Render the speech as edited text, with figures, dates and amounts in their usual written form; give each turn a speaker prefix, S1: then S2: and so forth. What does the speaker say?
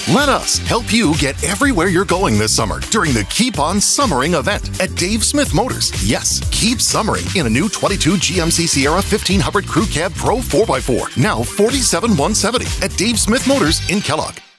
S1: Let us help you get everywhere you're going this summer during the Keep On Summering event at Dave Smith Motors. Yes, keep summering in a new 22 GMC Sierra 1500 Crew Cab Pro 4x4, now $47,170 at Dave Smith Motors in Kellogg.